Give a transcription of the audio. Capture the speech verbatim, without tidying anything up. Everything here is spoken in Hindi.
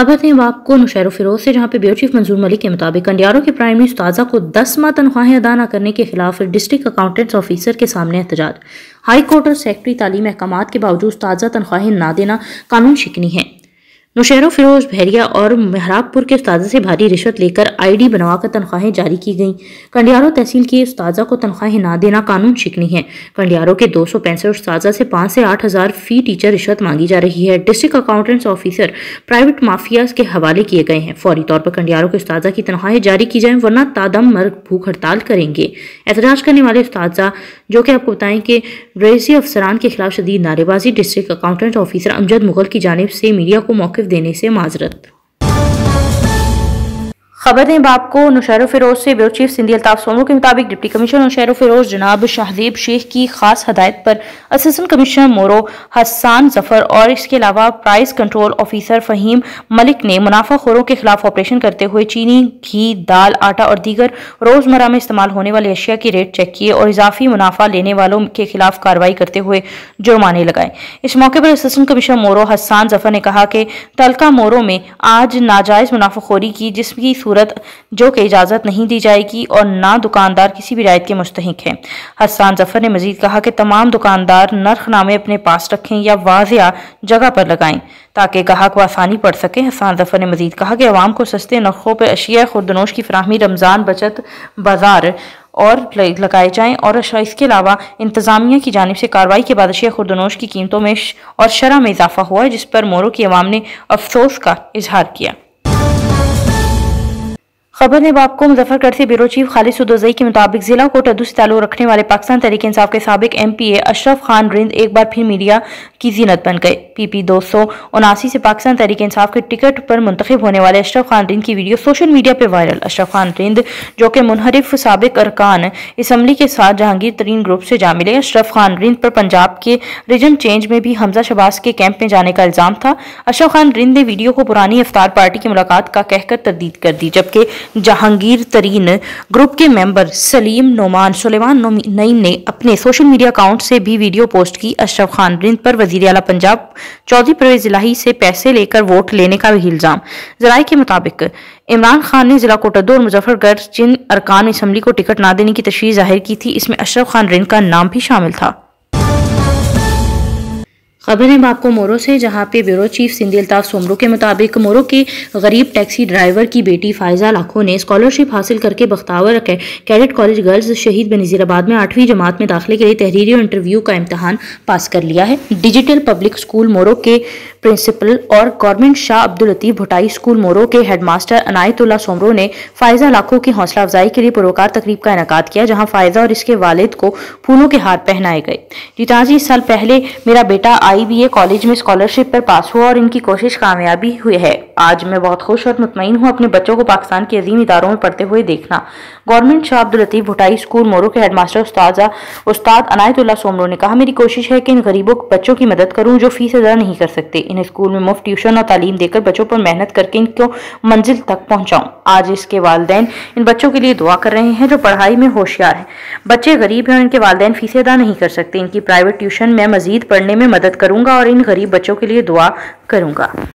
खबर दें आपको नुशैर फिरोज से, जहां पे ब्यूरो चीफ मंजूर मलिक के मुताबिक कंडियारों की प्राइमरी उस्ताजा को दस माह तनख्वाहें अदा न करने के खिलाफ डिस्ट्रिक्ट अकाउंटेंट्स ऑफिसर के सामने एहतजाज। हाई कोर्ट और सेक्रेटरी तालीम अहकामात के बावजूद उस्ताजा तनख्वाहें न देना कानून शिकनी है। नुशैर फिरोज बहरिया और महराबपुर के उस्ताजा से भारी रिश्वत लेकर आई डी बनवाकर तनख्वाहें जारी की गईं। कंडियारों तहसील के उस्ताजा को तनख्वाहें ना देना कानून शिकनी है। कंडियारों के दो सौ पैंसठ उस्ताजा से पाँच से आठ हजार फी टीचर रिश्वत मांगी जा रही है। District accountants officer private mafias के हवाले किए गए हैं। फौरी तौर पर कंडियारों के उस्ताजा की तनख्वाहें जारी की जाएं, वरना तादम मर्ग भूख हड़ताल करेंगे। एहतजाज करने वाले उस्ताजा, जो कि आपको बताएं कि रईसी अफसरान के खिलाफ शदीद नारेबाजी, district accountant officer Amjad Mughal की जानिब से मीडिया को मौक़िफ़ देने से माजरत। खबर दें बाप को नुशैर फिरोज से, ब्यूरो चीफ सिंधी अल्ताफ सोमो के मुताबिक डिप्टी कमिश्नर नुशैर फिरोज जनाब शाहजेब शेख की खास हदायत पर असिस्टेंट कमिश्नर मोरो हसन जफर और इसके अलावा price control officer Faheem Malik ने मुनाफाखोरों के खिलाफ ऑपरेशन करते हुए चीनी, घी, दाल, आटा और दीगर रोजमर्रा में इस्तेमाल होने वाली अशिया की रेट चेक किए और इजाफी मुनाफा लेने वालों के खिलाफ कार्रवाई करते हुए जुर्माने लगाए। इस मौके पर असिस्टेंट कमिश्नर मोरो हसन जफर ने कहा कि तलका मोरो में आज नाजायज मुनाफाखोरी की, जिसकी जो कि इजाजत नहीं दी जाएगी और ना दुकानदार किसी भी रियायत के मुस्तहिक है। हसन जफर ने मजीद कहा कि तमाम दुकानदार नर्खनामे अपने पास रखें या वाज़िया जगह पर लगाएं ताकि ग्राहक को आसानी पड़ सके। हसन जफर ने मजीद कहा कि अवाम को सस्ते नरखों पर अशिया खुर्दनोश की फराहमी रमजान बचत बाजार और लगाए जाएं और इसके अलावा इंतजामिया की जानिब से कार्रवाई के बाद अशिया खुर्दनोश की कीमतों में और शरह में इजाफा हुआ है, जिस पर मोरो की अवाम ने अफसोस का इजहार किया। खबर ने बाप को मुजफ्फरगढ़ से ब्यूरो चीफ खालिद सुदोजई के मुताबिक जिला कोट अदू से ताल्लुक रखने वाले पाकिस्तान तहरीक इंसाफ के साबिक M P A Ashraf Khan Rind एक बार फिर मीडिया की जीनत बन गए। पी पी दो सौ उनासी से पाकिस्तान तहरीक इंसाफ के टिकट पर मुंतखब होने वाले अशरफ खान रिंद की वीडियो सोशल मीडिया पर वायरल। अशरफ खान रिंद, जो कि मुनहरिफ साबिक अरकान असम्बली के साथ जहांगीर तरीन ग्रुप से जा मिले। अशरफ खान रिंद पर पंजाब के रीजन चेंज में भी हमजा शहबाज के कैंप में जाने का इल्जाम था। अशरफ खान रिंद ने वीडियो को पुरानी अफ्तार पार्टी की मुलाकात का कहकर तरदीद कर दी, जबकि जहांगीर तरीन ग्रुप के मेंबर सलीम नोमान सुलेमान नईम ने अपने सोशल मीडिया अकाउंट से भी वीडियो पोस्ट की। अशरफ खान रिंद पर वजीर आला पंजाब चौधरी परवेज इलाही से पैसे लेकर वोट लेने का भी इल्जाम। जराये के मुताबिक इमरान खान ने जिला कोट अदू और मुजफ्फरगढ़ जिन अरकान असम्बली को टिकट न देने की तशवीश जाहिर की थी, इसमें अशरफ खान रिंद का नाम भी शामिल था। खबर है आपको मोरो से, जहां पे ब्यूरो चीफ सिंधी अल्ताफ सोमरो के मुताबिक मोरो के गरीब टैक्सी ड्राइवर की बेटी फायजा लाखों ने स्कॉलरशिप हासिल करके बख्तावर कैडेट कॉलेज गर्ल्स शहीद बनजीराबाद में आठवीं जमात में दाखिले के लिए तहरीरी और इंटरव्यू का इम्तहान पास कर लिया है। डिजिटल पब्लिक स्कूल मोरो के प्रिंसिपल और गवर्नमेंट शाह अब्दुल लतीफ भुटाई स्कूल मोरो के हेडमास्टर अनायतुल्लाह सोमरो ने फायजा लाखों की हौसला अफजाई के लिए पुरवकार तकरीब का इनेकाद किया, जहां फायजा और इसके वालिद को फूलों के हार पहनाए गए। जीताजी, इस साल पहले मेरा बेटा आई बी ए कॉलेज में स्कॉलरशिप पर पास हुआ और इनकी कोशिश कामयाबी हुई है। आज मैं बहुत खुश और मुतमईन हूँ अपने बच्चों को पाकिस्तान के अजीम इदारों में पढ़ते हुए देखना। गवर्नमेंट शाह अब्दुल लतीफ भुटाई स्कूल मोरो के हेडमास्टर उस्ताजा उस्ताद अनायतुल्लाह सोमरो ने कहा, मेरी कोशिश है कि इन गरीबों बच्चों की मदद करूं जो फीस अदा नहीं कर सकते। इन्हें स्कूल में मुफ्त ट्यूशन और तालीम देकर बच्चों पर मेहनत करके इनको मंजिल तक पहुंचाऊं। आज इसके वालिदैन इन बच्चों के लिए दुआ कर रहे हैं जो पढ़ाई में होशियार हैं। बच्चे गरीब हैं और इनके वालिदैन फीस अदा नहीं कर सकते। इनकी प्राइवेट ट्यूशन में मजीद पढ़ने में मदद करूंगा और इन गरीब बच्चों के लिए दुआ करूंगा।